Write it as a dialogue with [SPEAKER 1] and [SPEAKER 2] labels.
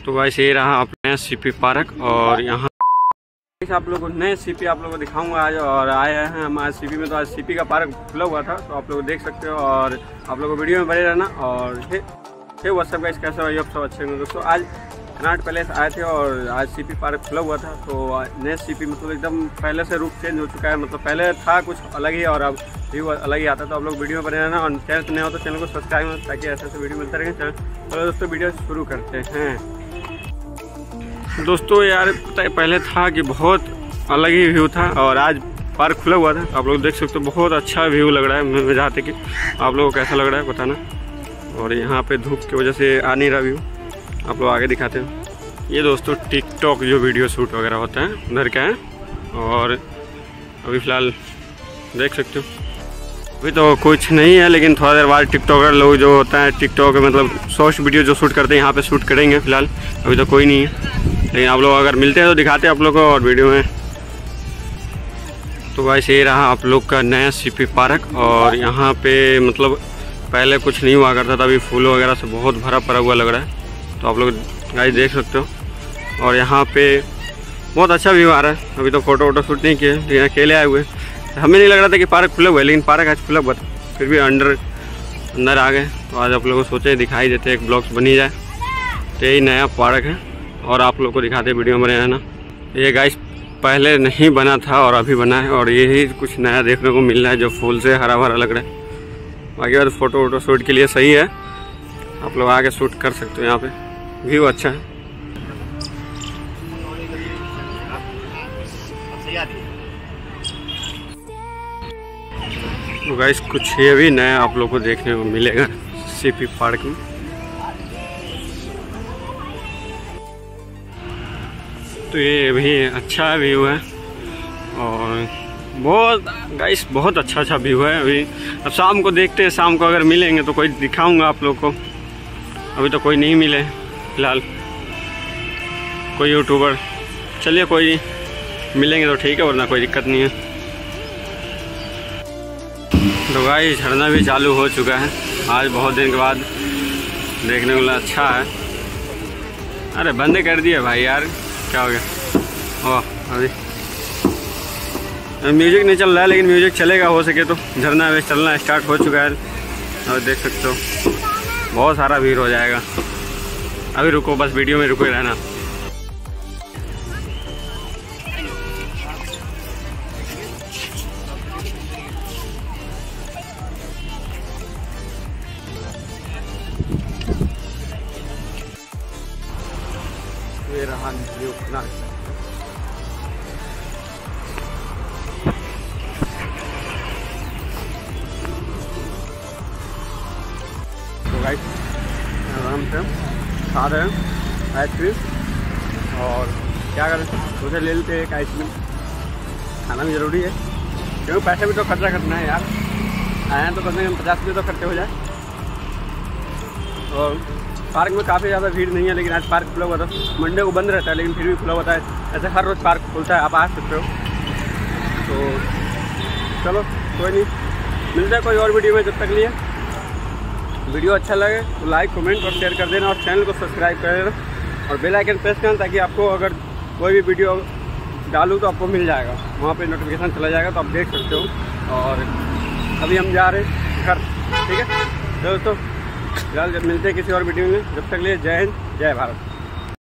[SPEAKER 1] तो वैसे ये रहा अपने सीपी पार्क। और यहाँ आप लोगों को नए सीपी आप लोगों को दिखाऊंगा आज। और आए हैं हम आज सीपी में, तो आज सीपी का पार्क खुला हुआ था, तो आप लोग देख सकते हो। और आप लोगों को वीडियो में बने रहना। और व्हाट्सएप गाइस, कैसे हो सब अच्छे होंगे दोस्तों। आज कनाट पैलेस आए थे और आज सीपी पार्क खुला हुआ था। तो नए सीपी मतलब एकदम पहले से रूप चेंज हो चुका है। मतलब पहले था कुछ अलग ही और अब व्यू अलग ही आता। तो आप लोग वीडियो में बने रहना और चैनल पर नए हो तो चैनल को सब्सक्राइब हो, ताकि ऐसे ऐसे वीडियो मिलते रहे। चलो दोस्तों वीडियो शुरू करते हैं। दोस्तों यार पता है पहले था कि बहुत अलग ही व्यू था और आज पार्क खुला हुआ था। आप लोग देख सकते हो बहुत अच्छा व्यू लग रहा है। मैं चाहते कि आप लोगों को कैसा लग रहा है बताना। और यहाँ पे धूप की वजह से आ नहीं रहा व्यू, आप लोग आगे दिखाते हैं। ये दोस्तों टिकटॉक जो वीडियो शूट वगैरह होता है उधर का है। और अभी फ़िलहाल देख सकते हो अभी तो कुछ नहीं है, लेकिन थोड़ा देर बाद टिकटॉकर लोग जो होता है टिकटॉक मतलब शॉर्ट्स वीडियो जो शूट करते हैं यहाँ पे शूट करेंगे। फ़िलहाल अभी तो कोई नहीं है, लेकिन आप लोग अगर मिलते हैं तो दिखाते हैं आप लोग को और वीडियो में। तो वैसे ये रहा आप लोग का नया सीपी पार्क। और यहाँ पे मतलब पहले कुछ नहीं हुआ करता था, अभी फूलों वगैरह से बहुत भरा पड़ा हुआ लग रहा है। तो आप लोग गाइस देख सकते हो। और यहाँ पे बहुत अच्छा व्यू आ रहा है। अभी तो फ़ोटो वोटो शूट नहीं किए, लेकिन अकेले आए हुए। हमें नहीं लग रहा था कि पार्क खुला हुआ है, लेकिन पार्क आज खुला हुआ था। फिर भी अंदर आ गए। तो आज आप लोगों को सोचे दिखाई देते एक ब्लॉग्स बनी जाए। तो यही नया पार्क है और आप लोग को दिखाते वीडियो में रहना। ये गाइस पहले नहीं बना था और अभी बना है। और यही कुछ नया देखने को मिल रहा है जो फूल से हरा भरा लग रहा है। बाकी बात फ़ोटो वोटो शूट के लिए सही है, आप लोग आके शूट कर सकते हो। यहाँ पे व्यू अच्छा है। तो गाइस कुछ ये भी नया आप लोग को देखने को मिलेगा सीपी पार्क में। तो ये भी अच्छा व्यू है और बहुत गाइस बहुत अच्छा व्यू है। अभी अब शाम को देखते हैं, शाम को अगर मिलेंगे तो कोई दिखाऊंगा आप लोग को। अभी तो कोई नहीं मिले फिलहाल, कोई यूट्यूबर। चलिए कोई मिलेंगे तो ठीक है, वरना कोई दिक्कत नहीं है। तो गाइस झरना भी चालू हो चुका है आज बहुत दिन के बाद, देखने को अच्छा है। अरे बंद कर दिए भाई यार, क्या हो गया। ओह अभी म्यूजिक नहीं चल रहा है, लेकिन म्यूजिक चलेगा हो सके तो। झरना में चलना स्टार्ट हो चुका है और देख सकते हो बहुत सारा भीड़ हो जाएगा। अभी रुको, बस वीडियो में रुके रहना। ये रहा व्यू ना। तो गाइस आराम से खा रहे हैं आइसक्रीम। और क्या करें, उसे ले लेते हैं एक आइसक्रीम। खाना भी ज़रूरी है, क्योंकि पैसे भी तो खर्चा करना है यार। आए हैं तो कम से कम 50 रुपये तो खर्चे हो जाए। और पार्क में काफ़ी ज़्यादा भीड़ नहीं है, लेकिन आज पार्क खुला हुआ था। मंडे को बंद रहता है, लेकिन फिर भी खुला होता है। ऐसे हर रोज़ पार्क खुलता है, आप आ सकते हो। तो चलो कोई नहीं, मिलता है कोई और वीडियो में। जब तक लिए वीडियो अच्छा लगे तो लाइक कमेंट और शेयर कर देना और चैनल को सब्सक्राइब कर देना और बेल आइकन प्रेस करना, ताकि आपको अगर कोई भी वीडियो डालूँ तो आपको मिल जाएगा, वहाँ पे नोटिफिकेशन चला जाएगा, तो आप देख सकते हो। और अभी हम जा रहे हैं घर, ठीक है। तो दोस्तों फिलहाल जब मिलते हैं किसी और वीडियो में, जब तक लिए जय हिंद जय भारत।